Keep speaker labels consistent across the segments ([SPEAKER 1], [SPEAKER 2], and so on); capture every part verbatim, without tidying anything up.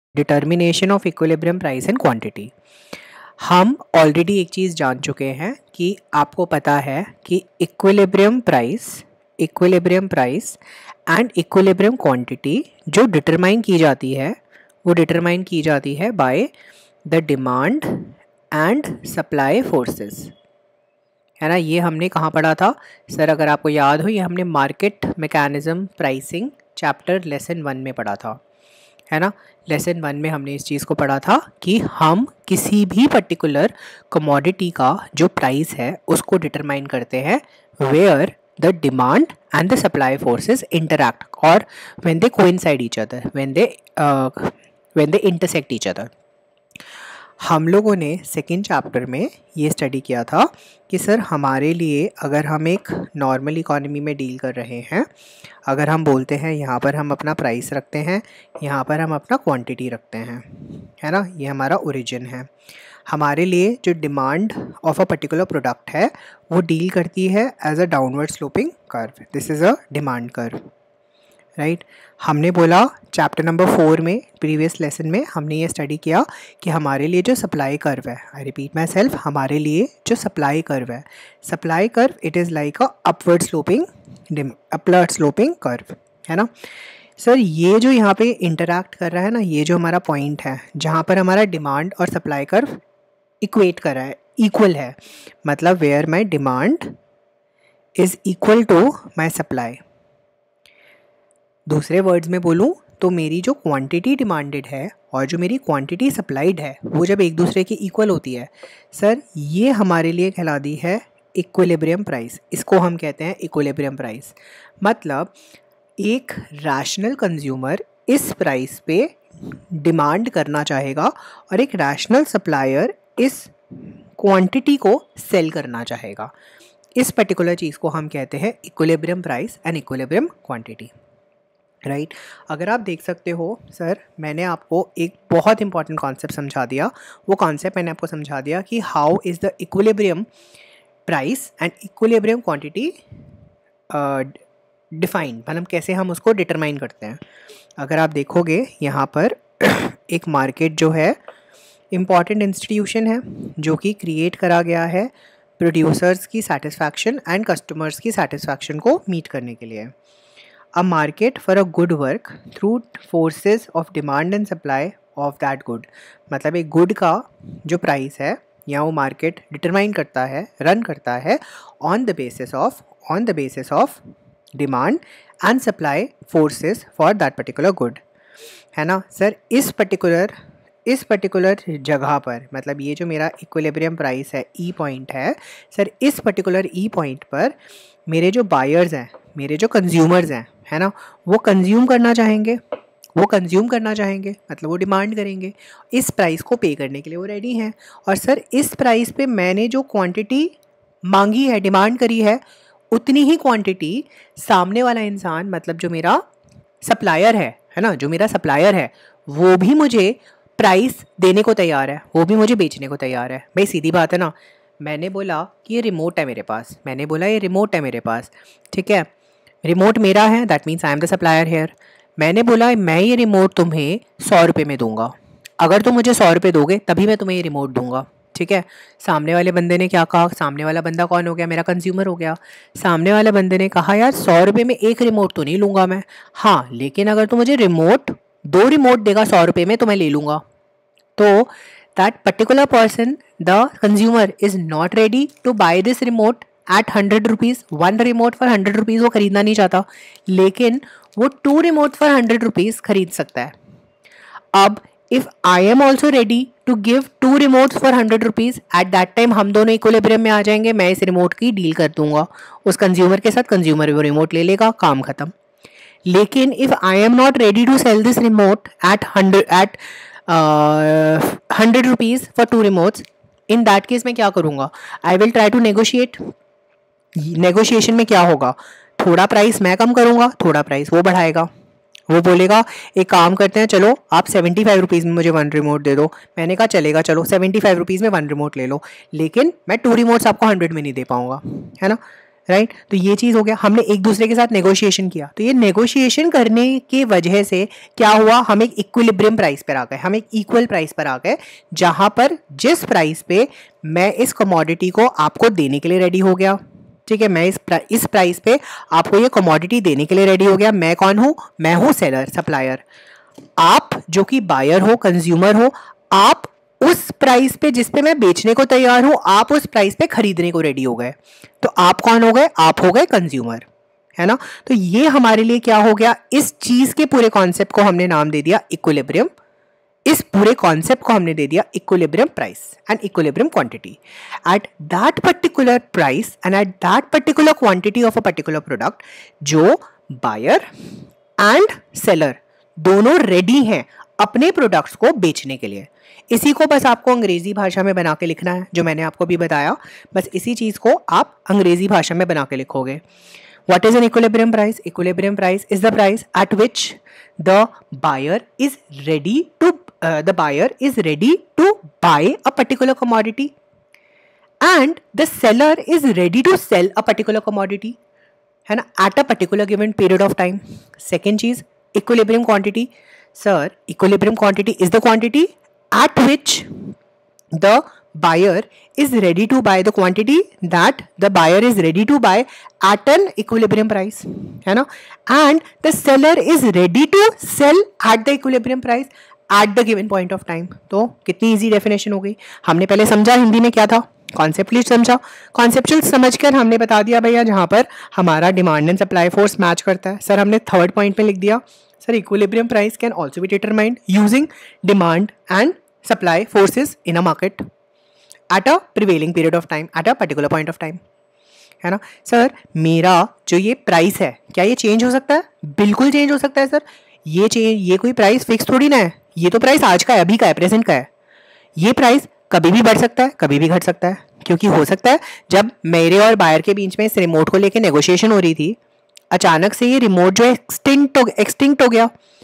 [SPEAKER 1] Determination of equilibrium price and quantity. हम already एक चीज़ जान चुके हैं कि आपको पता है कि equilibrium price equilibrium price and equilibrium quantity जो डिटरमाइन की जाती है वो डिटरमाइन की जाती है by the demand and supply forces, है ना। ये हमने कहाँ पढ़ा था सर? अगर आपको याद हो, ये हमने market mechanism pricing chapter lesson one में पढ़ा था, है ना। लेसन वन में हमने इस चीज़ को पढ़ा था कि हम किसी भी पर्टिकुलर कमोडिटी का जो प्राइस है उसको डिटरमाइन करते हैं where the demand and the supply forces interact और when they coincide each other, when they when they intersect each other. हम लोगों ने सेकेंड चैप्टर में ये स्टडी किया था कि सर हमारे लिए अगर हम एक नॉर्मल इकोनॉमी में डील कर रहे हैं, अगर हम बोलते हैं यहाँ पर हम अपना प्राइस रखते हैं, यहाँ पर हम अपना क्वांटिटी रखते हैं, है ना, ये हमारा ओरिजिन है। हमारे लिए जो demand of a particular product है वो डील करती है as a downward sloping curve. This is a demand curve, right. हमने बोला चैप्टर नंबर फोर में, प्रीवियस लेसन में हमने ये स्टडी किया कि हमारे लिए जो सप्लाई कर्व है, आई रिपीट माई सेल्फ, हमारे लिए जो सप्लाई कर्व है, supply curve it is like a upward sloping upward sloping curve, है ना। सर ये जो यहाँ पे इंटरैक्ट कर रहा है ना, ये जो हमारा पॉइंट है जहाँ पर हमारा डिमांड और सप्लाई कर्व इक्वेट कर रहा है, इक्वल है, मतलब where my demand is equal to my supply. दूसरे वर्ड्स में बोलूँ तो मेरी जो क्वांटिटी डिमांडेड है और जो मेरी क्वांटिटी सप्लाइड है वो जब एक दूसरे की इक्वल होती है, सर ये हमारे लिए कहलाती है इक्विलिब्रियम प्राइस। इसको हम कहते हैं इक्विलिब्रियम प्राइस। मतलब एक रैशनल कंज्यूमर इस प्राइस पे डिमांड करना चाहेगा और एक रैशनल सप्लायर इस क्वांटिटी को सेल करना चाहेगा। इस पर्टिकुलर चीज़ को हम कहते हैं equilibrium price and equilibrium quantity, right right. अगर आप देख सकते हो सर, मैंने आपको एक बहुत इंपॉर्टेंट कॉन्सेप्ट समझा दिया। वो कॉन्सेप्ट मैंने आपको समझा दिया कि how is the equilibrium price and equilibrium quantity defined, मतलब कैसे हम उसको डिटरमाइन करते हैं। अगर आप देखोगे यहाँ पर एक मार्केट जो है इम्पॉर्टेंट इंस्टीट्यूशन है जो कि क्रिएट करा गया है प्रोड्यूसर्स की सेटिस्फैक्शन एंड कस्टमर्स की सेटिस्फैक्शन को मीट करने के लिए। A market for a good work through forces of demand and supply of that good, मतलब एक गुड का जो प्राइस है या वो मार्केट डिटरमाइन करता है, रन करता है on the basis of on the basis of demand and supply forces for that particular good, है ना। सर इस पर्टिकुलर इस पर्टिकुलर जगह पर, मतलब ये जो मेरा इक्विलिब्रियम प्राइस है, ई पॉइंट है, सर इस पर्टिकुलर ई पॉइंट पर मेरे जो बायर्स हैं, मेरे जो कंज्यूमर्स हैं, है ना, वो कंज्यूम करना चाहेंगे वो कंज्यूम करना चाहेंगे मतलब वो डिमांड करेंगे, इस प्राइस को पे करने के लिए वो रेडी हैं। और सर इस प्राइस पे मैंने जो क्वांटिटी मांगी है, डिमांड करी है, उतनी ही क्वांटिटी सामने वाला इंसान, मतलब जो मेरा सप्लायर है है ना जो मेरा सप्लायर है वो भी मुझे प्राइस देने को तैयार है, वो भी मुझे बेचने को तैयार है। भाई सीधी बात है ना। मैंने बोला कि ये रिमोट है मेरे पास, मैंने बोला ये रिमोट है मेरे पास, ठीक है, रिमोट मेरा है, that means I am the supplier here. मैंने बोला मैं ये रिमोट तुम्हें सौ रुपये में दूंगा, अगर तुम मुझे सौ रुपये दोगे तभी मैं तुम्हें ये रिमोट दूंगा, ठीक है। सामने वाले बंदे ने क्या कहा? सामने वाला बंदा कौन हो गया? मेरा कंज्यूमर हो गया। सामने वाले बंदे ने कहा यार सौ रुपये में एक रिमोट तो नहीं लूँगा मैं, हाँ लेकिन अगर तू मुझे रिमोट दो रिमोट देगा सौ रुपये में तो मैं ले लूँगा। तो that particular person, the consumer, is not ready to buy this remote at hundred rupees. one remote for hundred rupees वो खरीदना नहीं चाहता, लेकिन वो two remote for hundred rupees खरीद सकता है। अब if I am also ready to give two remotes for hundred rupees, at that time हम दोनों इक्विलिब्रियम में आ जाएंगे, मैं इस रिमोट की डील कर दूंगा उस कंज्यूमर के साथ, कंज्यूमर वो रिमोट ले लेगा, काम खत्म। लेकिन if I am not ready to sell this remote at hundred at hundred rupees for two remotes, in that case मैं क्या करूँगा? I will try to negotiate. Negotiation में क्या होगा? थोड़ा प्राइस मैं कम करूँगा, थोड़ा प्राइस वो बढ़ाएगा। वो बोलेगा एक काम करते हैं, चलो आप सेवेंटी फाइव रुपीज़ में मुझे वन रिमोट दे दो। मैंने कहा चलेगा, चलो सेवेंटी फाइव रुपीज़ में वन रिमोट ले लो, लेकिन मैं टू रिमोट्स आपको हंड्रेड में नहीं दे पाऊँगा, है ना, राइट right? तो ये चीज़ हो गया, हमने एक दूसरे के साथ नेगोशिएशन किया, तो ये नेगोशिएशन करने की वजह से क्या हुआ, हम एक इक्विलिब्रियम प्राइस पर आ गए, हम एक इक्वल प्राइस पर आ गए, जहां पर जिस प्राइस पे मैं इस कमोडिटी को आपको देने के लिए रेडी हो गया, ठीक है, मैं इस प्रा, इस प्राइस पे आपको ये कमोडिटी देने के लिए रेडी हो गया। मैं कौन हूं, मैं हूं सेलर, सप्लायर, आप जो कि बायर हो, कंज्यूमर हो, आप उस प्राइस पे जिस पे मैं बेचने को तैयार हूं, आप उस प्राइस पे खरीदने को रेडी हो गए, तो आप कौन हो गए, आप हो गए कंज्यूमर, है ना। तो ये हमारे लिए क्या हो गया, इस चीज के पूरे कॉन्सेप्ट को हमने नाम दे दिया इक्विलिब्रियम, इस पूरे कॉन्सेप्ट को हमने दे दिया equilibrium price and equilibrium quantity. At that particular price and at that particular quantity of a particular product, जो बायर एंड सेलर दोनों रेडी हैं अपने प्रोडक्ट्स को बेचने के लिए। इसी को बस आपको अंग्रेजी भाषा में बना के लिखना है, जो मैंने आपको भी बताया, बस इसी चीज को आप अंग्रेजी भाषा में बना के लिखोगे। What is an equilibrium price? Equilibrium price is the price at which the buyer is ready to uh, the buyer is ready to buy a particular commodity and the seller is ready to sell a particular commodity, है ना, at a particular given period of time. Second चीज equilibrium quantity. Sir, equilibrium quantity is the quantity at which the buyer is ready to buy the quantity that the buyer is ready to buy at an equilibrium price, है ना, and the seller is ready to sell at the equilibrium price at the given point of time. तो कितनी easy definition हो गई। हमने पहले समझा हिंदी में क्या था, कॉन्सेप्चुअली समझा, कॉन्सेप्चुअल समझकर हमने बता दिया भैया जहाँ पर हमारा demand and supply force match करता है। सर हमने थर्ड पॉइंट में लिख दिया, sir equilibrium price can also be determined using demand and supply forces in a market at a prevailing period of time at a particular point of time, है ना। Sir मेरा जो ये price है क्या ये चेंज हो सकता है, बिल्कुल चेंज हो सकता है सर, ये चेंज, ये कोई प्राइस फिक्स थोड़ी ना है, ये तो प्राइस आज का है, अभी का है, प्रेजेंट का है। ये प्राइस कभी भी बढ़ सकता है, कभी भी घट सकता है, क्योंकि हो सकता है जब मेरे और बायर के बीच में इस रिमोट को लेकर नेगोशिएशन हो रही थी, अचानक से ये रिमोट जो है एक्सटिंक्ट हो एक्सटिंक्ट हो गया।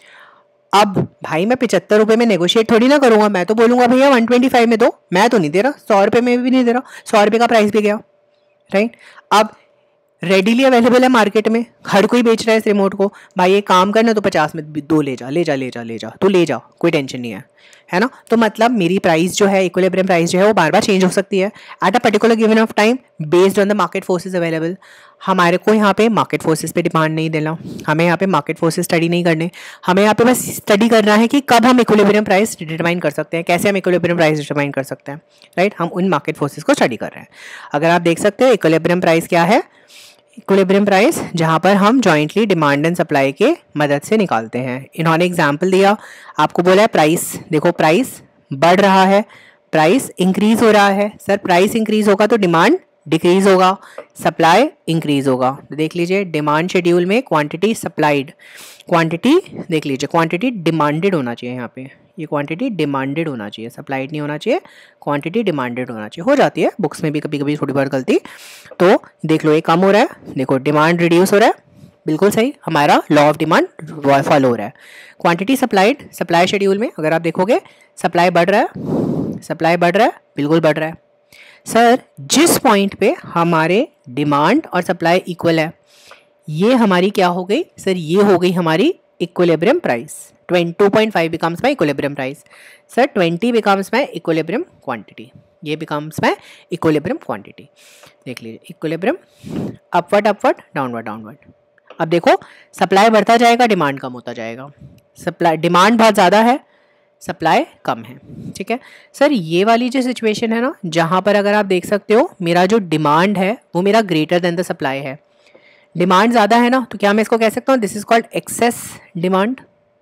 [SPEAKER 1] अब भाई मैं पिचहत्तर रुपए में नेगोशिएट थोड़ी ना करूंगा, मैं तो बोलूंगा भैया वन ट्वेंटी फाइव में दो, मैं तो नहीं दे रहा, सौ रुपए में भी नहीं दे रहा, सौ रुपए का प्राइस भी गया, राइट। अब रेडीली अवेलेबल है मार्केट में, हर कोई बेच रहा है इस रिमोट को, भाई ये काम करना तो पचास में दो ले जा ले जा ले जा ले जा तो ले जा, कोई टेंशन नहीं है, है ना। तो मतलब मेरी प्राइस जो है, इक्विलिब्रियम प्राइस जो है वो बार बार चेंज हो सकती है at a particular given of time based on the market forces available. हमारे को यहाँ पे मार्केट फोर्सेस पे डिमांड नहीं देना, हमें यहाँ पे मार्केट फोर्सेस स्टडी नहीं करने, हमें यहाँ पे बस स्टडी करना है कि कब हम इक्विलिब्रियम प्राइस डिटरमाइन कर सकते हैं, कैसे हम इक्विलिब्रियम प्राइस डिटरमाइन कर सकते हैं, राइट। हम उन मार्केट फोर्सेस को स्टडी कर रहे हैं। अगर आप देख सकते हैं इक्विलिब्रियम प्राइस क्या है, इक्विलिब्रियम प्राइस जहाँ पर हम जॉइंटली डिमांड एंड सप्लाई के मदद से निकालते हैं। इन्होंने एग्जाम्पल दिया, आपको बोला है प्राइस, देखो प्राइस बढ़ रहा है, प्राइस इंक्रीज हो रहा है। सर प्राइस इंक्रीज होगा तो डिमांड डिक्रीज होगा, सप्लाई इंक्रीज होगा। देख लीजिए डिमांड शेड्यूल में क्वांटिटी सप्लाइड, क्वांटिटी देख लीजिए, क्वांटिटी डिमांडेड होना चाहिए, यहाँ पे ये क्वांटिटी डिमांडेड होना चाहिए, सप्लाइड नहीं होना चाहिए, क्वांटिटी डिमांडेड होना चाहिए। हो जाती है बुक्स में भी कभी कभी थोड़ी बहुत गलती, तो देख लो ये कम हो रहा है, देखो डिमांड रिड्यूस हो रहा है, बिल्कुल सही, हमारा लॉ ऑफ डिमांड फॉलो हो रहा है। क्वांटिटी सप्लाइड, सप्लाई शेड्यूल में अगर आप देखोगे सप्लाई बढ़ रहा है, सप्लाई बढ़ रहा है, बिल्कुल बढ़ रहा है। सर जिस पॉइंट पे हमारे डिमांड और सप्लाई इक्वल है, ये हमारी क्या हो गई सर, ये हो गई हमारी equilibrium price. Two point five becomes my equilibrium price, sir twenty becomes my equilibrium quantity, ये बिकम्स माई इक्विलिब्रियम क्वांटिटी। देख लीजिए equilibrium upward upward downward downward. अब देखो सप्लाई बढ़ता जाएगा, डिमांड कम होता जाएगा, सप्लाई डिमांड बहुत ज़्यादा है, सप्लाई कम है, ठीक है। सर ये वाली जो सिचुएशन है ना, जहाँ पर अगर आप देख सकते हो मेरा जो डिमांड है वो मेरा ग्रेटर देन द सप्लाई है, डिमांड ज़्यादा है ना, तो क्या मैं इसको कह सकता हूँ this is called excess demand,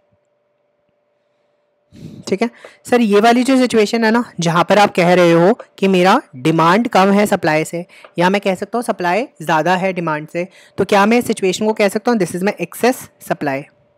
[SPEAKER 1] ठीक है। सर ये वाली जो सिचुएशन है ना, जहाँ पर आप कह रहे हो कि मेरा डिमांड कम है सप्लाई से, या मैं कह सकता हूँ सप्लाई ज़्यादा है डिमांड से, तो क्या मैं इस सिचुएशन को कह सकता हूँ this is my excess supply.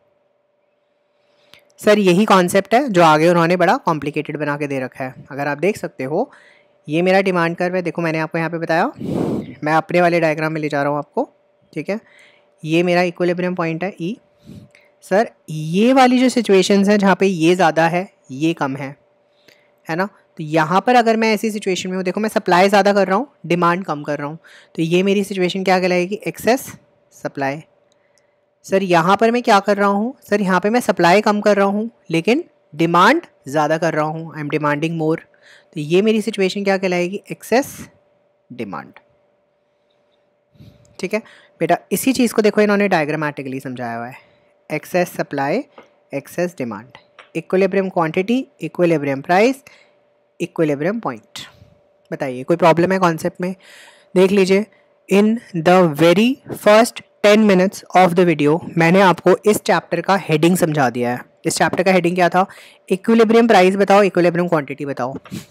[SPEAKER 1] Sir यही कॉन्सेप्ट है जो आगे उन्होंने बड़ा कॉम्प्लिकेटेड बना के दे रखा है। अगर आप देख सकते हो ये मेरा डिमांड कर्व है, देखो मैंने आपको यहाँ पे बताया, मैं अपने वाले डायग्राम में ले जा रहा हूँ आपको, ठीक है। ये मेरा इक्विलिब्रियम पॉइंट है ई। सर ये वाली जो सिचुएशंस हैं जहाँ पे ये ज़्यादा है ये कम है, है ना। तो यहाँ पर अगर मैं ऐसी सिचुएशन में हूँ, देखो मैं सप्लाई ज़्यादा कर रहा हूँ, डिमांड कम कर रहा हूँ, तो ये मेरी सिचुएशन क्या कहलाएगी, एक्सेस सप्लाई। सर यहाँ पर मैं क्या कर रहा हूँ, सर यहाँ पे मैं सप्लाई कम कर रहा हूँ लेकिन डिमांड ज़्यादा कर रहा हूँ, आई एम डिमांडिंग मोर, तो ये मेरी सिचुएशन क्या कहलाएगी, एक्सेस डिमांड। ठीक है बेटा, इसी चीज़ को देखो इन्होंने डायग्रामेटिकली समझाया हुआ है, excess supply excess demand, equilibrium quantity equilibrium price equilibrium point. बताइए कोई प्रॉब्लम है कॉन्सेप्ट में। देख लीजिए, in the very first ten minutes of the video मैंने आपको इस चैप्टर का हेडिंग समझा दिया है। इस चैप्टर का हेडिंग क्या था, इक्विलिब्रियम प्राइस बताओ इक्विलिब्रियम क्वांटिटी बताओ।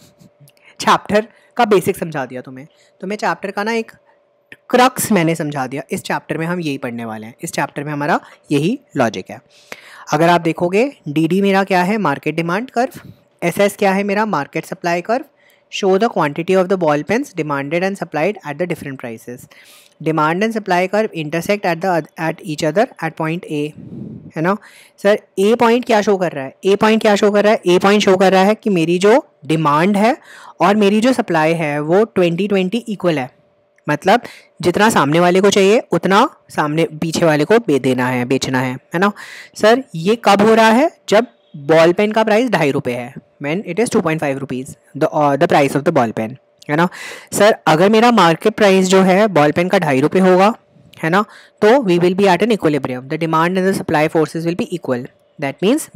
[SPEAKER 1] चैप्टर का बेसिक समझा दिया तुम्हें। तुम्हें चैप्टर का ना एक क्रक्स मैंने समझा दिया। इस चैप्टर में हम यही पढ़ने वाले हैं, इस चैप्टर में हमारा यही लॉजिक है। अगर आप देखोगे, डी डी मेरा क्या है, market demand curve, S S क्या है मेरा, market supply curve, show the quantity of the ball pens demanded and supplied at the different prices, demand and supply curve intersect at the at each other at point A, है ना। Sir A point क्या show कर रहा है, ए point क्या show कर रहा है, ए पॉइंट शो कर रहा है कि मेरी जो डिमांड है और मेरी जो सप्लाई है वो ट्वेंटी ट्वेंटी इक्वल है, मतलब जितना सामने वाले को चाहिए उतना सामने पीछे वाले को बे देना है, बेचना है, है ना। सर ये कब हो रहा है, जब बॉल पेन का प्राइस ढाई रुपये है, when it is two point five rupees the the price of the ball pen, है ना। सर अगर मेरा मार्केट प्राइस जो है बॉल पेन का ढाई रुपये होगा, है ना, तो we will be at an equilibrium, the demand and the supply forces will be equal, that means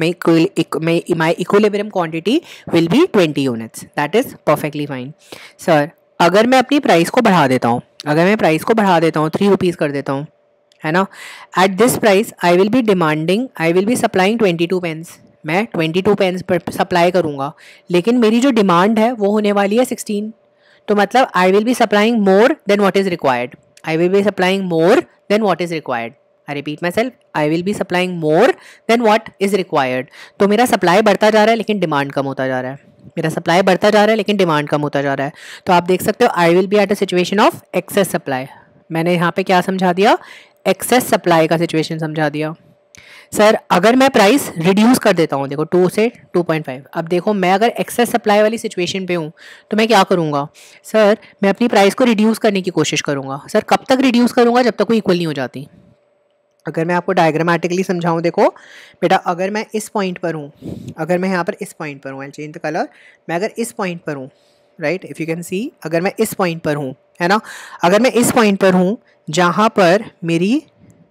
[SPEAKER 1] my equilibrium quantity will be twenty units, that is perfectly fine. Sir अगर मैं अपनी प्राइस को बढ़ा देता हूँ, अगर मैं प्राइस को बढ़ा देता हूँ, थ्री रुपीज़ कर देता हूँ, है ना, at this price I will be demanding, I will be supplying twenty two pens, मैं ट्वेंटी टू पेन्स पर सप्लाई करूँगा, लेकिन मेरी जो डिमांड है वो होने वाली है सिक्सटीन, तो मतलब I will be supplying more than what is required, I will be supplying more than what is required, I repeat myself, I will be supplying more than what is required. तो मेरा supply बढ़ता जा रहा है लेकिन demand कम होता जा रहा है, मेरा सप्लाई बढ़ता जा रहा है लेकिन डिमांड कम होता जा रहा है। तो आप देख सकते हो I will be at a situation of excess supply. मैंने यहाँ पे क्या समझा दिया, एक्सेस सप्लाई का सिचुएशन समझा दिया। सर अगर मैं प्राइस रिड्यूस कर देता हूँ, देखो टू से टू पॉइंट फाइव, अब देखो मैं अगर एक्सेस सप्लाई वाली सिचुएशन पे हूँ तो मैं क्या करूँगा, सर मैं अपनी प्राइस को रिड्यूस करने की कोशिश करूँगा। सर कब तक रिड्यूस करूँगा, जब तक कोई इक्वल नहीं हो जाती। अगर मैं आपको डायग्रामेटिकली समझाऊं, देखो बेटा अगर मैं इस पॉइंट पर हूँ, अगर मैं यहाँ पर इस पॉइंट पर हूँ, आई चेंज द कलर, मैं अगर इस पॉइंट पर हूँ, right, if you can see, अगर मैं इस पॉइंट पर हूँ, है ना, अगर मैं इस पॉइंट पर हूँ जहाँ पर मेरी,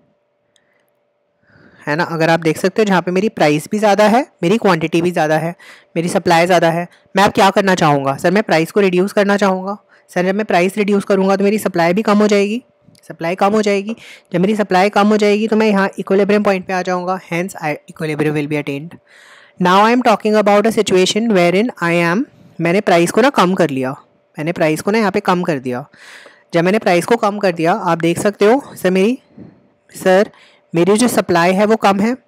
[SPEAKER 1] है ना, अगर आप देख सकते हो जहाँ पे मेरी प्राइस भी ज़्यादा है, मेरी क्वांटिटी भी ज़्यादा है, मेरी सप्लाई ज़्यादा है, मैं अब क्या करना चाहूँगा, सर मैं प्राइस को रिड्यूस करना चाहूँगा। सर जब मैं प्राइस रिड्यूस करूँगा तो मेरी सप्लाई भी कम हो जाएगी, सप्लाई कम हो जाएगी, जब मेरी सप्लाई कम हो जाएगी तो मैं यहाँ इक्विलिब्रियम पॉइंट पे आ जाऊँगा, hence I equilibrium will be attend. Now I am talking about a situation wherein I am, मैंने प्राइस को ना कम कर लिया, मैंने प्राइस को ना यहाँ पे कम कर दिया। जब मैंने प्राइस को कम कर दिया, आप देख सकते हो सर मेरी, सर मेरी जो सप्लाई है वो कम है,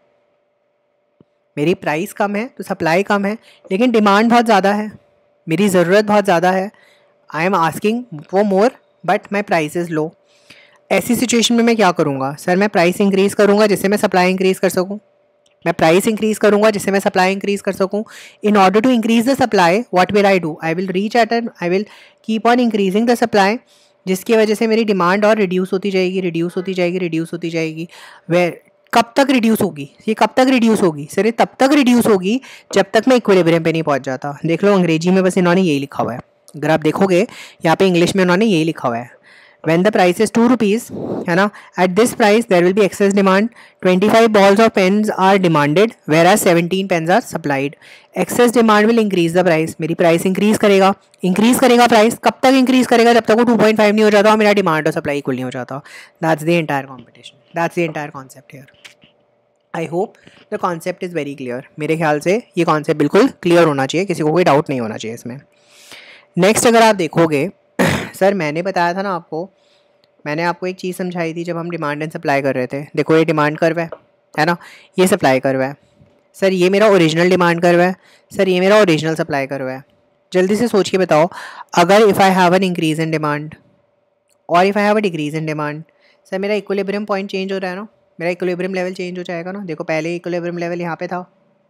[SPEAKER 1] मेरी प्राइस कम है तो सप्लाई कम है, लेकिन डिमांड बहुत ज़्यादा है, मेरी ज़रूरत बहुत ज़्यादा है, I am asking for more but my price is low. ऐसी सिचुएशन में मैं क्या करूँगा, सर मैं प्राइस इंक्रीज़ करूँगा जिससे मैं सप्लाई इंक्रीज़ कर सकूँ, मैं प्राइस इंक्रीज़ करूँगा जिससे मैं सप्लाई इंक्रीज़ कर सकूँ। In order to increase the supply what will I do, I will reach at an, I will keep on increasing the supply, जिसकी वजह से मेरी डिमांड और रिड्यूस होती जाएगी, रिड्यूस होती जाएगी, रिड्यूस होती जाएगी। वे कब तक रिड्यूस होगी, ये कब तक रिड्यूस होगी, सर ये तब तक रिड्यूस होगी जब तक मैं इक्विलिब्रियम पे नहीं पहुँच जाता। देख लो अंग्रेजी में बस इन्होंने यही लिखा हुआ है, अगर आप देखोगे यहाँ पे इंग्लिश में उन्होंने यही लिखा हुआ है, when the price is two rupees, है ना, at this price there will be excess demand, twenty-five balls of pens are demanded whereas seventeen pens are supplied, excess demand will increase the price, मेरी price increase करेगा, increase करेगा price, कब तक increase करेगा, जब तक वो टू पॉइंट फाइव नहीं हो जाता और मेरा डिमांड और सप्लाई इक्वल नहीं हो जाता। That's the entire competition, that's the entire concept here. I hope the concept is very clear. मेरे ख्याल से ये कॉन्सेप्ट बिल्कुल क्लियर होना चाहिए, किसी को कोई डाउट नहीं होना चाहिए इसमें। नेक्स्ट अगर आप देखोगे, सर मैंने बताया था ना आपको, मैंने आपको एक चीज़ समझाई थी जब हम डिमांड एंड सप्लाई कर रहे थे। देखो ये डिमांड कर्व है, है ना, ये सप्लाई कर्व है। सर ये मेरा ओरिजिनल डिमांड कर्व है, सर ये मेरा ओरिजिनल सप्लाई कर्व है। जल्दी से सोच के बताओ, अगर if I have an increase in demand और if I have a decrease in demand, sir मेरा इक्विलिब्रियम पॉइंट चेंज हो रहा है ना, मेरा इक्विलिब्रियम लेवल चेंज हो जाएगा ना। देखो पहले इक्विलिब्रियम लेवल यहाँ पे था,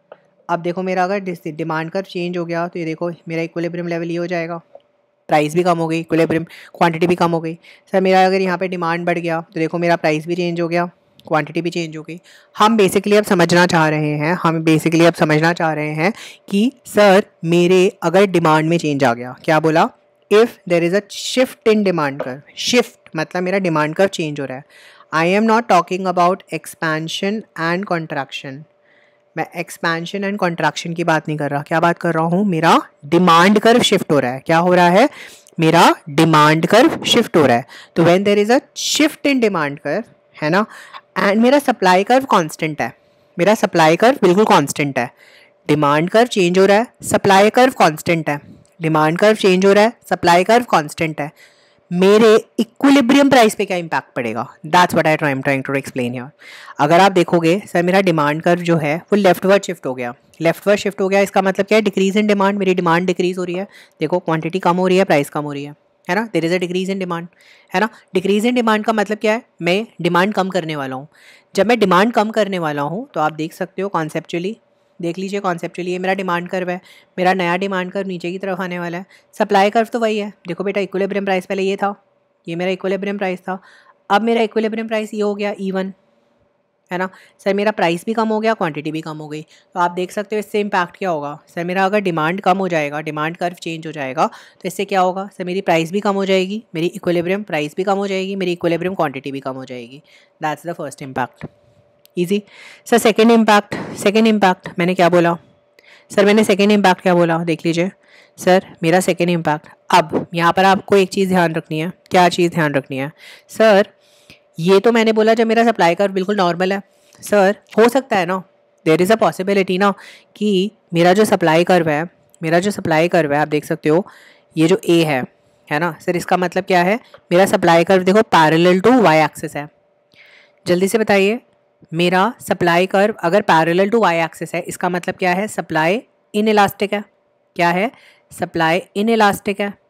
[SPEAKER 1] अब देखो मेरा अगर डिमांड कर्व चेंज हो गया तो ये देखो मेरा इक्विलिब्रियम लेवल ये हो जाएगा, प्राइस भी कम हो गई, इक्विलिब्रियम क्वांटिटी भी कम हो गई। सर मेरा अगर यहाँ पे डिमांड बढ़ गया तो देखो मेरा प्राइस भी चेंज हो गया, क्वांटिटी भी चेंज हो गई। हम बेसिकली अब समझना चाह रहे हैं हम बेसिकली अब समझना चाह रहे हैं कि सर मेरे अगर डिमांड में चेंज आ गया, क्या बोला, if there is a shift in demand curve, shift मतलब मेरा डिमांड कर्व चेंज हो रहा है। I am not talking about expansion and contraction, मैं एक्सपेंशन एंड कॉन्ट्रैक्शन की बात नहीं कर रहा, क्या बात कर रहा हूँ, मेरा डिमांड कर्व शिफ्ट हो रहा है। क्या हो रहा है, मेरा डिमांड कर्व शिफ्ट हो रहा है। तो when there is a shift in demand curve, है ना, एंड मेरा सप्लाई कर्व कांस्टेंट है, मेरा सप्लाई कर्व बिल्कुल कांस्टेंट है, डिमांड कर्व चेंज हो रहा है, सप्लाई कर्व कांस्टेंट है, डिमांड कर्व चेंज हो रहा है, सप्लाई कर्व कांस्टेंट है, मेरे इक्विलिब्रियम प्राइस पे क्या इम्पैक्ट पड़ेगा, that's what I am trying to explain here. अगर आप देखोगे सर मेरा डिमांड कर्व जो है वो लेफ्टवर्ड शिफ्ट हो गया, लेफ्टवर्ड शिफ्ट हो गया, इसका मतलब क्या है, डिक्रीज इन डिमांड, मेरी डिमांड डिक्रीज हो रही है, देखो क्वांटिटी कम हो रही है, प्राइस कम हो रही है, है ना, there is a decrease in demand, है ना। डिक्रीज इन डिमांड का मतलब क्या है, मैं डिमांड कम करने वाला हूँ। जब मैं डिमांड कम करने वाला हूँ तो आप देख सकते हो कॉन्सेप्चुअली, देख लीजिए कॉन्सेप्चुअली, ये मेरा डिमांड कर्व है, मेरा नया डिमांड कर्व नीचे की तरफ आने वाला है। सप्लाई कर्व तो वही है, देखो बेटा इक्विलिब्रियम प्राइस पहले ये था, ये मेरा इक्विलिब्रियम प्राइस था, अब मेरा इक्विलिब्रियम प्राइस ये हो गया ई वन, है ना। सर मेरा प्राइस भी कम हो गया, क्वांटिटी भी कम हो गई, तो आप देख सकते हो इससे इम्पैक्ट क्या होगा। सर मेरा अगर डिमांड कम हो जाएगा, डिमांड कर्व चेंज हो जाएगा, तो इससे क्या होगा, सर मेरी प्राइस भी कम हो जाएगी, मेरी इक्विलिब्रियम प्राइस भी कम हो जाएगी, मेरी इक्विलिब्रियम क्वांटिटी भी कम हो जाएगी। That's the first impact, easy. Sir second impact, second impact मैंने क्या बोला, सर मैंने सेकेंड इम्पैक्ट क्या बोला, देख लीजिए सर मेरा सेकेंड इम्पैक्ट। अब यहाँ पर आपको एक चीज़ ध्यान रखनी है, क्या चीज़ ध्यान रखनी है, सर ये तो मैंने बोला जब मेरा सप्लाई कर्व बिल्कुल नॉर्मल है। सर हो सकता है ना, देयर इज़ अ पॉसिबिलिटी ना कि मेरा जो सप्लाई कर्व है, मेरा जो सप्लाई कर्व है आप देख सकते हो ये जो ए है, है ना। सर इसका मतलब क्या है, मेरा सप्लाई कर्व देखो पैरेलल टू वाई एक्सिस है, जल्दी से बताइए, मेरा सप्लाई कर्व अगर पैरेलल टू वाई एक्सिस है इसका मतलब क्या है, सप्लाई इन इलास्टिक है, क्या है, सप्लाई इन इलास्टिक है,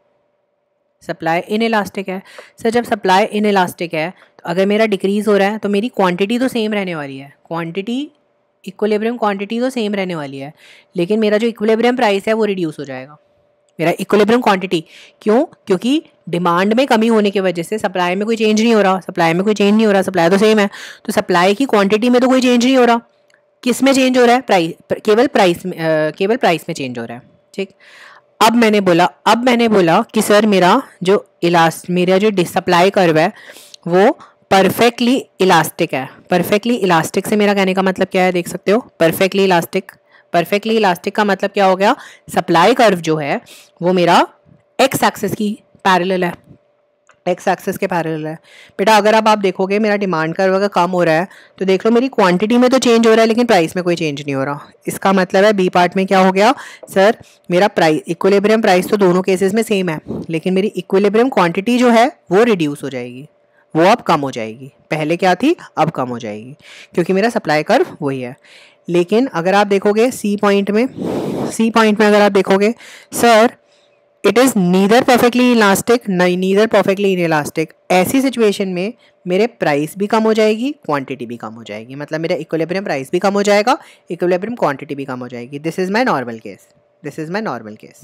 [SPEAKER 1] सप्लाई इन इलास्टिक है। सर जब सप्लाई इन इलास्टिक है तो अगर मेरा डिक्रीज़ हो रहा है तो मेरी क्वांटिटी तो सेम रहने वाली है, क्वांटिटी इक्विलिब्रियम क्वांटिटी तो सेम रहने वाली है, लेकिन मेरा जो इक्विलिब्रियम प्राइस है वो रिड्यूस हो जाएगा, मेरा इक्विलिब्रियम क्वांटिटी। क्यों, क्योंकि डिमांड में कमी होने की वजह से सप्लाई में कोई चेंज नहीं हो रहा, सप्लाई में कोई चेंज नहीं हो रहा, सप्लाई तो सेम है, तो सप्लाई की क्वांटिटी में तो कोई चेंज नहीं हो रहा, किस में चेंज हो रहा है, प्राइस, केवल प्राइस में, केवल प्राइस में चेंज हो रहा है, ठीक। अब मैंने बोला अब मैंने बोला कि सर मेरा जो इलास्ट मेरा जो सप्लाई कर्व है वो परफेक्टली इलास्टिक है। परफेक्टली इलास्टिक से मेरा कहने का मतलब क्या है, देख सकते हो, परफेक्टली इलास्टिक, परफेक्टली इलास्टिक का मतलब क्या हो गया, सप्लाई कर्व जो है वो मेरा एक्स एक्सिस की पैरेलल है, एक्स एक्सिस के पैरेलल है। बेटा अगर अब आप देखोगे मेरा डिमांड कर्व अगर कम हो रहा है तो देख लो मेरी क्वांटिटी में तो चेंज हो रहा है लेकिन प्राइस में कोई चेंज नहीं हो रहा, इसका मतलब है बी पार्ट में क्या हो गया, सर मेरा प्राइस इक्विलिब्रियम प्राइस तो दोनों केसेस में सेम है लेकिन मेरी इक्विलिब्रियम क्वांटिटी जो है वो रिड्यूस हो जाएगी, वो अब कम हो जाएगी, पहले क्या थी अब कम हो जाएगी, क्योंकि मेरा सप्लाई कर्व वही है। लेकिन अगर आप देखोगे सी पॉइंट में, सी पॉइंट में अगर आप देखोगे sir it is neither perfectly elastic neither perfectly inelastic, ऐसी सिचुएशन में मेरे प्राइस भी कम हो जाएगी, क्वांटिटी भी कम हो जाएगी, मतलब मेरा इक्विलिब्रियम प्राइस भी कम हो जाएगा, इक्विलिब्रियम क्वांटिटी भी कम हो जाएगी। This is my normal case, this is my normal case.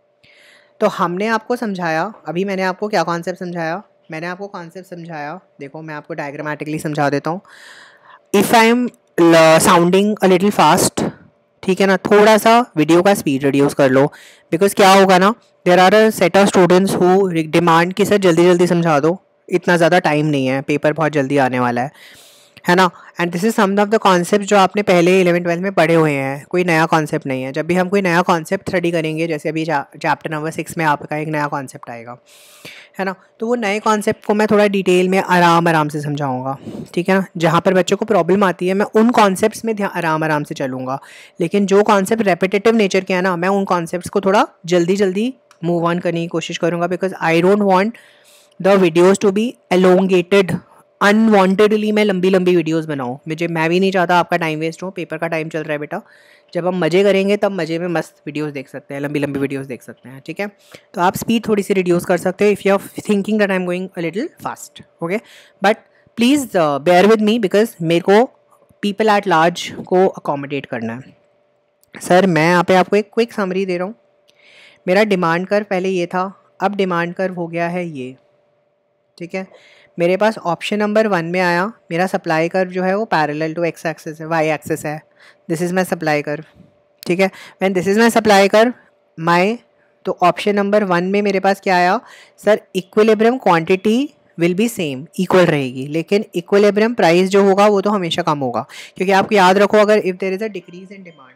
[SPEAKER 1] तो हमने आपको समझाया, अभी मैंने आपको क्या कॉन्सेप्ट समझाया, मैंने आपको कॉन्सेप्ट समझाया, देखो मैं आपको डायग्रामेटिकली समझा देता हूँ। If I am sounding a little fast, ठीक है ना, थोड़ा सा वीडियो का स्पीड रिड्यूस कर लो, बिकॉज क्या होगा ना, there are a set of students who demand कि सर जल्दी जल्दी समझा दो, इतना ज़्यादा टाइम नहीं है, पेपर बहुत जल्दी आने वाला है है ना। And this is some of the concept जो आपने पहले इलेवन ट्वेल्थ में पढ़े हुए हैं, कोई नया कॉन्सेप्ट नहीं है। जब भी हम कोई नया कॉन्सेप्ट स्टडी करेंगे, जैसे अभी चैप्टर नंबर सिक्स में आपका एक नया कॉन्सेप्ट आएगा, है ना, तो वो नए कॉन्सेप्ट को मैं थोड़ा डिटेल में आराम आराम से समझाऊंगा, ठीक है ना। जहाँ पर बच्चों को प्रॉब्लम आती है मैं उन कॉन्सेप्ट्स में आराम आराम से चलूँगा, लेकिन जो कॉन्सेप्ट रेपिटेटिव नेचर के हैं ना, मैं उन कॉन्सेप्ट्स को थोड़ा जल्दी जल्दी मूव ऑन करने की कोशिश करूँगा, because I don't want the videos to be elongated, unwantedly मैं लंबी लंबी वीडियोस बनाऊँ, मुझे मैं भी नहीं चाहता आपका टाइम वेस्ट हो, पेपर का टाइम चल रहा है बेटा, जब हम मज़े करेंगे तब मज़े में मस्त वीडियोस देख सकते हैं, लंबी लंबी वीडियोस देख सकते हैं, ठीक है। तो आप स्पीड थोड़ी सी रिड्यूस कर सकते हो if you are thinking that I am going a little fast, okay, but please bear with me because मेरे को पीपल एट लार्ज को अकोमोडेट करना है। सर मैं यहाँ पे आपको एक क्विक समरी दे रहा हूँ। मेरा डिमांड कर्व पहले ये था, अब डिमांड कर्व हो गया है ये, ठीक है। मेरे पास ऑप्शन नंबर वन में आया, मेरा सप्लाई कर्व जो है वो पैरेलल टू एक्स एक्सिस है, वाई एक्सिस है। This is my supply curve, ठीक है। When this is my supply curve my, तो ऑप्शन नंबर वन में मेरे पास क्या आया, sir equilibrium quantity will be same, equal रहेगी, लेकिन इक्विलिब्रियम प्राइस जो होगा वो तो हमेशा कम होगा, क्योंकि आपको याद रखो अगर if there is a decrease in demand,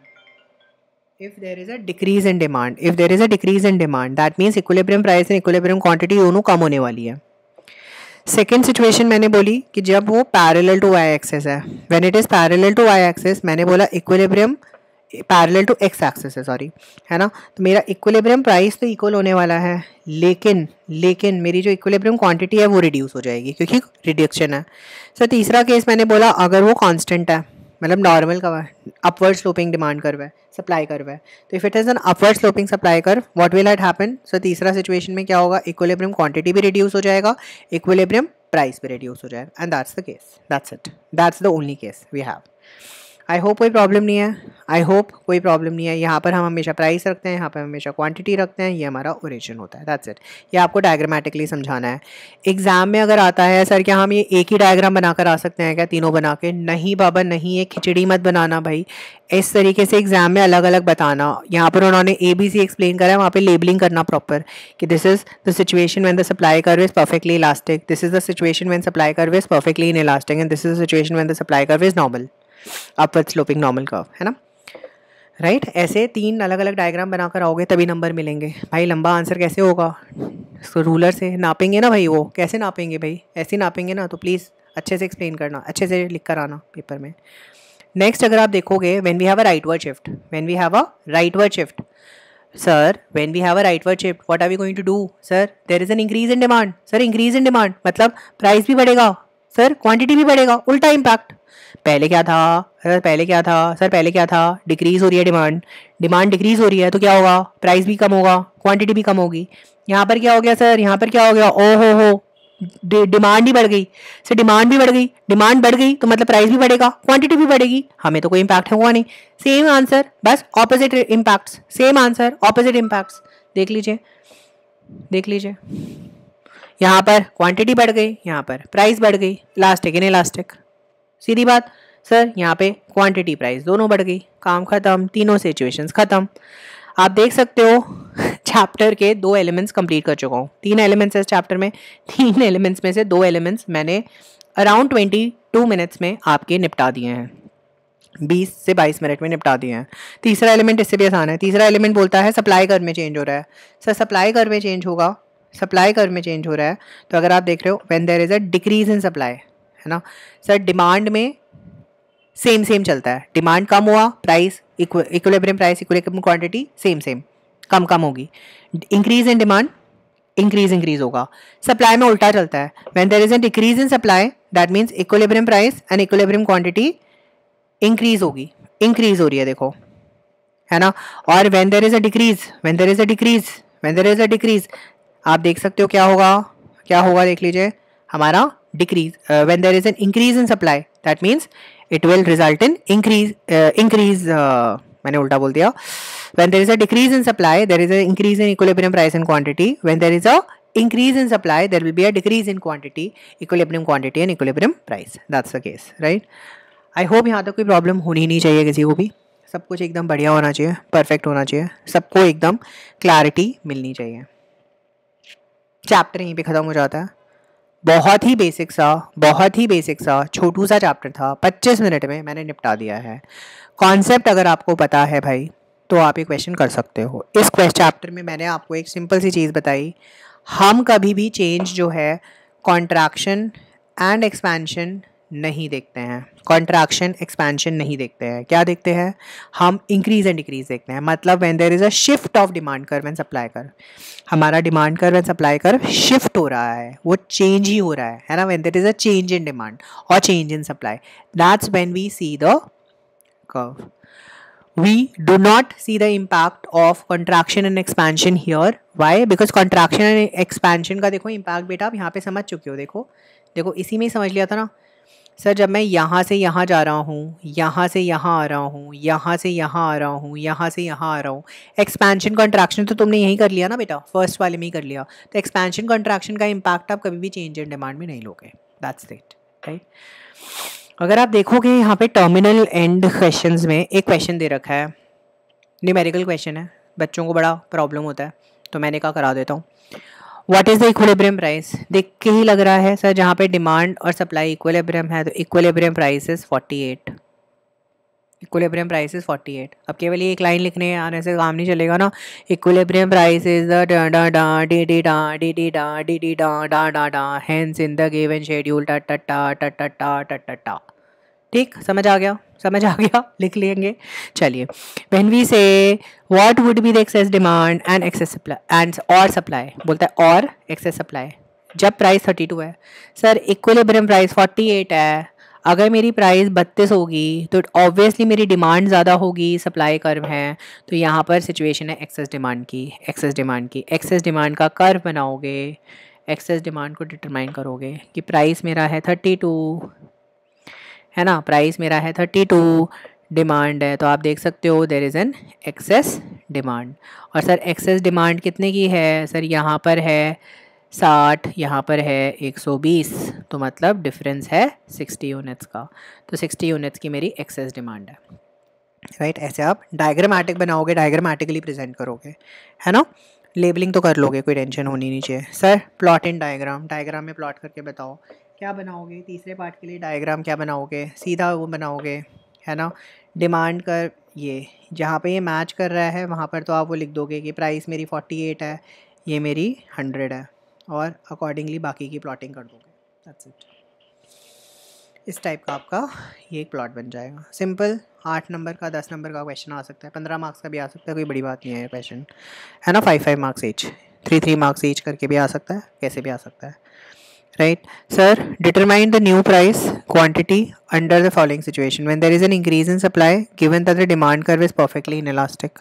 [SPEAKER 1] if there is a decrease in demand if there is a decrease in demand that means equilibrium price and equilibrium quantity दोनों कम होने वाली है। सेकेंड सिचुएशन मैंने बोली कि जब वो पैरेलल टू वाई एक्सिस है, when it is parallel to Y axis, मैंने बोला equilibrium parallel to X axis है, सॉरी, है ना। तो मेरा इक्विलिब्रियम प्राइस तो इक्वल होने वाला है, लेकिन लेकिन मेरी जो इक्विलिब्रियम क्वांटिटी है वो रिड्यूस हो जाएगी क्योंकि रिडक्शन है। सर so, तीसरा केस मैंने बोला अगर वो कांस्टेंट है, मतलब नॉर्मल का अपवर्ड स्लोपिंग डिमांड कर्व है, सप्लाई कर्व है, तो if it is an upward sloping supply curve what will it happen. So तीसरा सिचुएशन में क्या होगा, इक्विलिब्रियम क्वांटिटी भी रिड्यूस हो जाएगा, इक्विलिब्रियम प्राइस भी रिड्यूस हो जाएगा, and that's the case, that's it, that's the only case we have. I hope कोई प्रॉब्लम नहीं है, आई होप कोई प्रॉब्लम नहीं है। यहाँ पर हम हमेशा प्राइस रखते हैं, यहाँ पर हमेशा क्वांटिटी रखते हैं, ये हमारा ओरिजिन होता है, दैट्स इट। ये आपको डायग्रामेटिकली समझाना है। एग्जाम में अगर आता है सर क्या हम ये एक ही डायग्राम बनाकर आ सकते हैं क्या, तीनों बना के, नहीं बाबा नहीं, ये खिचड़ी मत बनाना भाई, इस तरीके से एग्जाम में अलग अलग बताना। यहाँ पर उन्होंने ए बी सी एक्सप्लेन करा है, वहाँ पे लेबलिंग करना प्रॉपर कि this is the situation when the supply curve is perfectly elastic, this is the situation when supply curve is perfectly in elastic, and this is the situation when the supply curve is normal, upward sloping normal curve, है ना, right right? ऐसे तीन अलग अलग diagram बनाकर आओगे तभी number मिलेंगे भाई। लंबा आंसर कैसे होगा, तो रूलर से नापेंगे ना भाई, वो कैसे नापेंगे भाई, ऐसे नापेंगे ना, तो प्लीज़ अच्छे से एक्सप्लेन करना, अच्छे से लिख कर आना पेपर में। नेक्स्ट अगर आप देखोगे, when we have a rightward shift, when we have a rightward shift, sir when we have a rightward shift what are we going to do, sir there is an increase in demand, sir increase in demand मतलब price भी बढ़ेगा, sir quantity भी बढ़ेगा, उल्टा impact. पहले क्या था sir, पहले क्या था सर, पहले क्या था, डिक्रीज हो रही है डिमांड, डिमांड डिक्रीज हो रही है तो क्या होगा, प्राइस भी कम होगा, क्वांटिटी भी कम होगी। यहाँ पर क्या हो गया सर, यहाँ पर क्या हो गया, ओ हो हो डिमांड ही बढ़ गई सर, डिमांड भी बढ़ गई, डिमांड बढ़ गई तो मतलब प्राइस भी बढ़ेगा, क्वांटिटी भी बढ़ेगी, हमें तो कोई इम्पैक्ट हुआ नहीं। सेम आंसर, बस opposite impacts, same answer opposite impacts. देख लीजिए देख लीजिए यहाँ पर क्वांटिटी बढ़ गई, यहाँ पर प्राइस बढ़ गई, इलास्टिक इन इलास्टिक, सीधी बात। सर यहाँ पे क्वांटिटी प्राइस दोनों बढ़ गई, काम खत्म, तीनों सिचुएशंस खत्म। आप देख सकते हो चैप्टर के दो एलिमेंट्स कंप्लीट कर चुका हूँ, तीन एलिमेंट्स है इस चैप्टर में, तीन एलिमेंट्स में से दो एलिमेंट्स मैंने अराउंड ट्वेंटी टू मिनट्स में आपके निपटा दिए हैं, बीस से बाईस मिनट में निपटा दिए हैं। तीसरा एलिमेंट इससे भी आसान है। तीसरा एलिमेंट बोलता है सप्लाई कर्व में चेंज हो रहा है। सर सप्लाई कर्व में चेंज होगा, सप्लाई कर्व में चेंज हो रहा है तो अगर आप देख रहे हो when there is a decrease in supply, है ना सर, डिमांड में सेम सेम चलता है, डिमांड कम हुआ, price equilibrium price equilibrium quantity same same कम कम होगी, increase in demand increase increase होगा। सप्लाई में उल्टा चलता है, when there is a decrease in supply that means equilibrium price and equilibrium quantity increase होगी, इंक्रीज हो रही है देखो, है ना। और when there is a decrease when there is a decrease when there is a decrease आप देख सकते हो क्या होगा, क्या होगा देख लीजिए, हमारा decrease. When there is an increase in supply that means it will result in increase increase मैंने उल्टा बोल दिया। When there is a decrease in supply there is a increase in equilibrium price and quantity, when there is a increase in supply there will be a decrease in quantity, equilibrium quantity and equilibrium price, that's the case, right? I hope यहाँ तक कोई problem होनी नहीं चाहिए किसी को भी, सब कुछ एकदम बढ़िया होना चाहिए, परफेक्ट होना चाहिए, सबको एकदम क्लैरिटी मिलनी चाहिए। चैप्टर यहीं पे ख़त्म हो जाता है। बहुत ही बेसिक सा बहुत ही बेसिक सा छोटू सा चैप्टर था, पच्चीस मिनट में मैंने निपटा दिया है। कॉन्सेप्ट अगर आपको पता है भाई तो आप ये क्वेश्चन कर सकते हो। इस क्वेश्चन चैप्टर में मैंने आपको एक सिंपल सी चीज़ बताई, हम कभी भी चेंज जो है कॉन्ट्रैक्शन एंड एक्सपेंशन नहीं देखते हैं, कॉन्ट्रैक्शन एक्सपेंशन नहीं देखते हैं, क्या देखते हैं हम, इंक्रीज एंड डिक्रीज देखते हैं। मतलब when there is a shift of demand curve and supply curve, हमारा demand curve and supply curve shift हो रहा है, वो चेंज ही हो रहा है, है ना। When there is a change in demand और change in supply, that's when we see the curve. We do not see the impact of contraction and expansion here. Why? Because contraction and expansion का देखो impact बेटा आप यहाँ पे समझ चुके हो, देखो देखो इसी में ही समझ लिया था ना। सर जब मैं यहाँ से यहाँ जा रहा हूँ, यहाँ से यहाँ आ रहा हूँ, यहाँ से यहाँ आ रहा हूँ, यहाँ से यहाँ आ रहा हूँ, एक्सपेंशन कॉन्ट्रैक्शन तो तुमने यही कर लिया ना बेटा, फर्स्ट वाले में ही कर लिया, तो एक्सपेंशन कॉन्ट्रैक्शन का इम्पैक्ट आप कभी भी चेंज इन डिमांड में नहीं लोगे, दैट्स इट, राइट। अगर आप देखोगे यहाँ पे टर्मिनल एंड क्वेश्चंस में एक क्वेश्चन दे रखा है, न्यूमेरिकल क्वेश्चन है, बच्चों को बड़ा प्रॉब्लम होता है, तो मैंने कहा करा देता हूँ। What is the equilibrium price, देख के ही लग रहा है सर जहाँ पे डिमांड और सप्लाई इक्विलिब्रियम है, तो equilibrium price is forty eight, equilibrium price is forty eight. अब केवल ये एक लाइन लिखने आने से काम नहीं चलेगा ना, इक्विलिब्रियम प्राइस इज द डा डा डा डी डी डा डी डी डा डी डी डा डा डा डा hence in the given schedule टा टा टा टा टा टा टा टा टा। ठीक, समझ आ गया, समझ आ गया, लिख लेंगे। चलिए, when we say what would be the excess demand and excess supply and और सप्लाई, बोलता है और एक्सेस सप्लाई, जब प्राइस थर्टी टू है, sir equilibrium price forty eight है, अगर मेरी प्राइस बत्तीस होगी तो ऑब्वियसली मेरी डिमांड ज़्यादा होगी, सप्लाई कर्व है, तो यहाँ पर सिचुएशन है एक्सेस डिमांड की, एक्सेस डिमांड की, एक्सेस डिमांड का कर्व बनाओगे, एक्सेस डिमांड को डिटरमाइन करोगे कि प्राइस मेरा है थर्टी टू, है ना, प्राइस मेरा है थर्टी टू, डिमांड है, तो आप देख सकते हो there is an excess demand. और सर एक्सेस डिमांड कितने की है, सर यहाँ पर है साठ, यहाँ पर है एक सौ बीस, तो मतलब डिफरेंस है सिक्सटी यूनिट्स का, तो सिक्सटी यूनिट्स की मेरी एक्सेस डिमांड है, राइट। ऐसे आप डायग्रामेटिक बनाओगे, डायग्रामेटिकली प्रेजेंट करोगे, है ना, लेबलिंग तो कर लोगे, कोई टेंशन होनी नहीं चाहिए। Sir plot in diagram, diagram में प्लॉट करके बताओ क्या बनाओगे, तीसरे पार्ट के लिए डायग्राम क्या बनाओगे, सीधा वो बनाओगे, है ना, डिमांड कर, ये जहाँ पे ये मैच कर रहा है वहाँ पर तो आप वो लिख दोगे कि प्राइस मेरी फोर्टी एट है, ये मेरी हंड्रेड है, और अकॉर्डिंगली बाकी की प्लॉटिंग कर दोगे, दैट्स इट। इस टाइप का आपका ये एक प्लॉट बन जाएगा, सिंपल। आठ नंबर का, दस नंबर का क्वेश्चन आ सकता है, पंद्रह मार्क्स का भी आ सकता है, कोई बड़ी बात नहीं है ये क्वेश्चन, है ना, five five marks each, three three marks each करके भी आ सकता है, कैसे भी आ सकता है, right. Sir determine the new price quantity under the following situation when there is an increase in supply given that the demand curve is perfectly inelastic.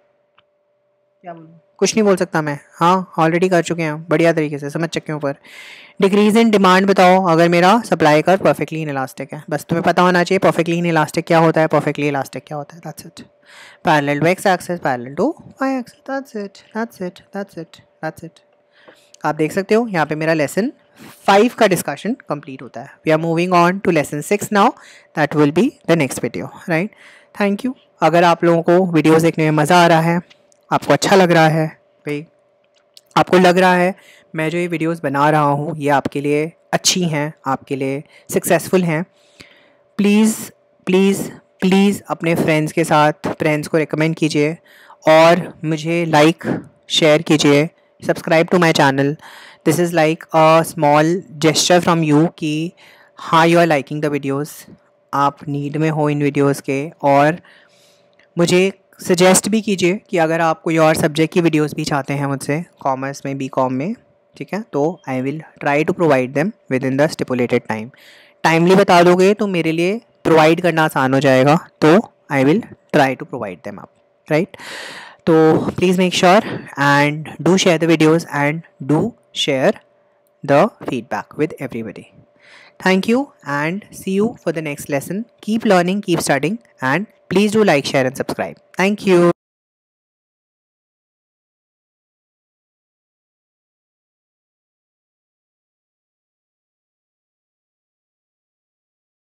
[SPEAKER 1] क्या बोलूं, कुछ नहीं बोल सकता मैं, हाँ ऑलरेडी कर चुके हैं, बढ़िया तरीके से समझ चुके हैं ऊपर। डिक्रीज इन डिमांड बताओ अगर मेरा सप्लाई कर्व परफेक्टली इनइलास्टिक है, बस तुम्हें पता होना चाहिए परफेक्टली इनइलास्टिक क्या होता है, परफेक्टली इलास्टिक क्या होता है, that's it. Parallel to X axis, parallel to Y axis, that's it, that's it, that's it, that's it. आप देख सकते हो यहाँ पे मेरा लेसन फाइव का डिस्कशन कंप्लीट होता है। We are moving on to lesson six now, that will be the next video, right. Thank you. अगर आप लोगों को वीडियोस देखने में मज़ा आ रहा है, आपको अच्छा लग रहा है, भाई आपको लग रहा है मैं जो ये वीडियोस बना रहा हूँ ये आपके लिए अच्छी हैं, आपके लिए सक्सेसफुल हैं, प्लीज़ प्लीज़ प्लीज़ अपने फ्रेंड्स के साथ फ्रेंड्स को रिकमेंड कीजिए और मुझे लाइक शेयर कीजिए, subscribe to my channel. This is like a small gesture from you कि हाँ you are liking the videos, आप नीड में हो इन वीडियोस के, और मुझे सजेस्ट भी कीजिए कि अगर आप कोई और सब्जेक्ट की वीडियोस भी चाहते हैं मुझसे, कॉमर्स में, बी कॉम में, ठीक है, तो I will try to provide them within the stipulated time. Timely बता दोगे तो मेरे लिए प्रोवाइड करना आसान हो जाएगा, तो I will try to provide them आप, राइट। तो please make sure and do share the videos and do share the feedback with everybody. Thank you and see you for the next lesson. Keep learning, keep studying, and please do like, share and subscribe. Thank you.